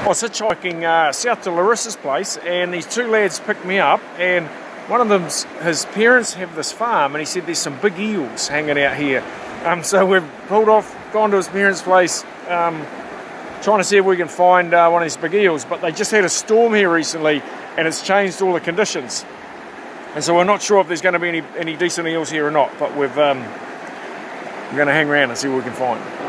I was hitchhiking south to Larissa's place, and these two lads picked me up, and one of them's, his parents have this farm, and he said there's some big eels hanging out here. So we've pulled off, gone to his parents' place, trying to see if we can find one of these big eels, but they just had a storm here recently, and it's changed all the conditions. And so we're not sure if there's going to be any decent eels here or not, but we're going to hang around and see what we can find.